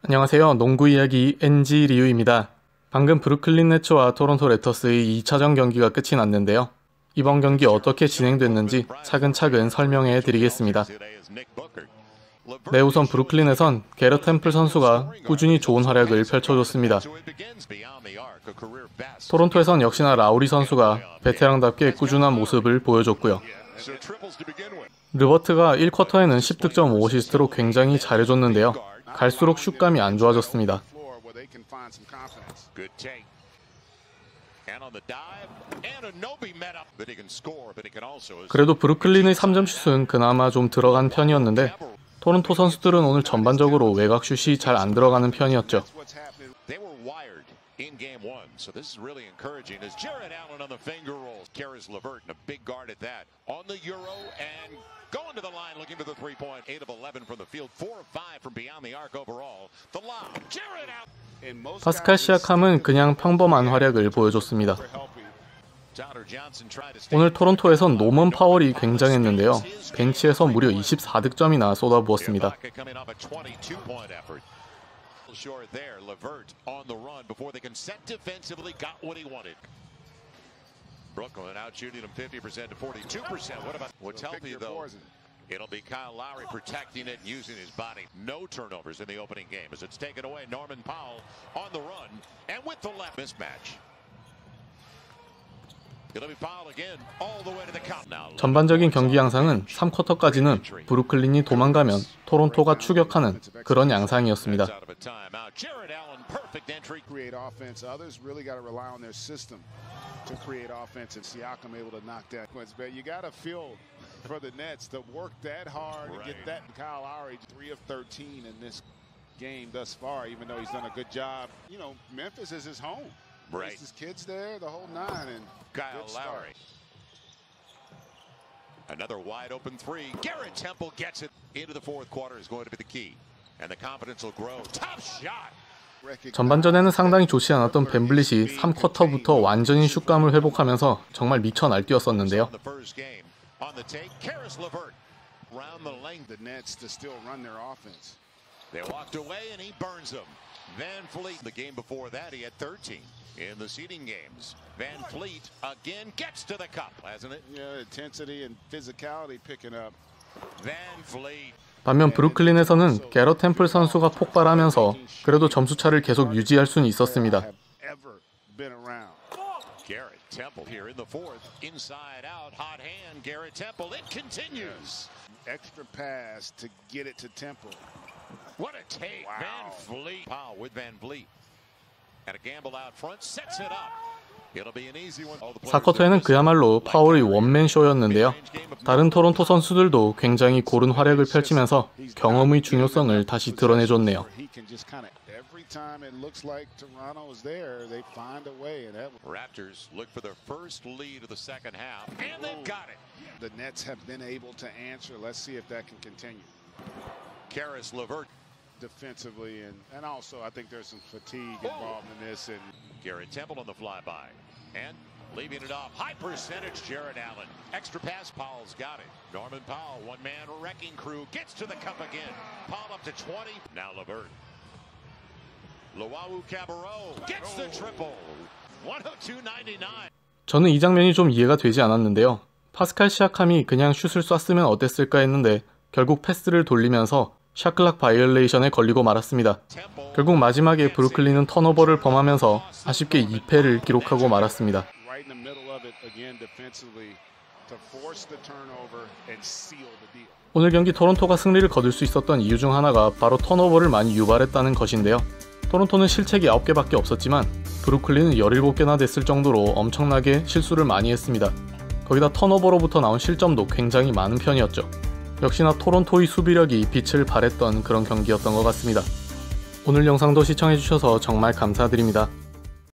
안녕하세요. 농구 이야기 NG 리우입니다. 방금 브루클린 네츠와 토론토 랩터스의 2차전 경기가 끝이 났는데요. 이번 경기 어떻게 진행됐는지 차근차근 설명해 드리겠습니다. 네, 우선 브루클린에선 게럿 템플 선수가 꾸준히 좋은 활약을 펼쳐줬습니다. 토론토에선 역시나 라우리 선수가 베테랑답게 꾸준한 모습을 보여줬고요. 르버트가 1쿼터에는 10득점 5어시스트로 굉장히 잘해줬는데요. 갈수록 슛감이 안 좋아졌습니다. 그래도 브루클린의 3점 슛은 그나마 좀 들어간 편이었는데 토론토 선수들은 오늘 전반적으로 외곽 슛이 잘 안 들어가는 편이었죠. in game one. So this is really encouraging as Jarrett Allen on the finger rolls. Caris LeVert and a big guard at that. On the Euro and going to the line looking for the three-point. 8 of 11 from the field. 4 of 5 from beyond the arc overall. The lob. Jarrett Allen. 파스칼 시아캄은 그냥 평범한 활약을 보여줬습니다. 오늘 토론토에선 노먼 파월이 굉장했는데요. 벤치에서 무려 24득점이나 쏟아부었습니다. Short there, LeVert on the run before they can set defensively, got what he wanted. Brooklyn out shooting him 50% to 42%. What about what's healthy though? It'll be Kyle Lowry protecting it, using his body. No turnovers in the opening game as it's taken away. Norman Powell on the run and with the left mismatch. 전반적인 경기 양상은 3쿼터까지는 브루클린이 도망가면 토론토가 추격하는 그런 양상이었습니다. Right. His kids there, the whole nine, and Kyle Lowry. Another wide open three. Garrett Temple gets it into the fourth quarter is going to be the key, and the confidence will grow. Top shot. 전반전에는 상당히 좋지 않았던 벤블릿이 3쿼터부터 완전히 슛감을 회복하면서 정말 미쳐 날뛰었었는데요. They walked away and he burns them. Van Fleet, the game before that, he had 13 in the seeding games. Van Fleet again gets to the cup, hasn't it? Yeah, intensity and physicality picking up. Van Fleet. 반면 브루클린에서는 게럿 템플 선수가 폭발하면서 그래도 점수차를 계속 유지할 수는 있었습니다. Garrett Temple here in the fourth, inside out, hot hand. Garrett Temple, it continues. Extra pass to get it to Temple. What a take. Wow. Van Vliet. Powell with Van Vliet. And a gamble out front sets it up. It'll be an easy one. 4쿼터에는 그야말로 파월의 원맨 쇼였는데요. 다른 토론토 선수들도 굉장히 고른 활약을 펼치면서 경험의 중요성을 다시 드러내줬네요. Raptors look for their first lead of the second half and they've got it. The Nets have been able to answer. Let's see if that can continue. Caris LeVert defensively and also I think there's some fatigue involved in this and Garrett Temple on the flyby and leaving it off high percentage Jarrett Allen extra pass Powell's got it Norman Powell one man wrecking crew gets to the cup again Powell up to 20 now LeVert Luau Cabarrot gets the triple 102.99 저는 이 장면이 좀 이해가 되지 않았는데요. 파스칼 시아캄이 그냥 슛을 쐈으면 어땠을까 했는데 결국 패스를 돌리면서 샷클락 바이올레이션에 걸리고 말았습니다. 결국 마지막에 브루클린은 턴오버를 범하면서 아쉽게 2패를 기록하고 말았습니다. 오늘 경기 토론토가 승리를 거둘 수 있었던 이유 중 하나가 바로 턴오버를 많이 유발했다는 것인데요. 토론토는 실책이 9개밖에 없었지만 브루클린은 17개나 됐을 정도로 엄청나게 실수를 많이 했습니다. 거기다 턴오버로부터 나온 실점도 굉장히 많은 편이었죠. 역시나 토론토의 수비력이 빛을 발했던 그런 경기였던 것 같습니다. 오늘 영상도 시청해주셔서 정말 감사드립니다.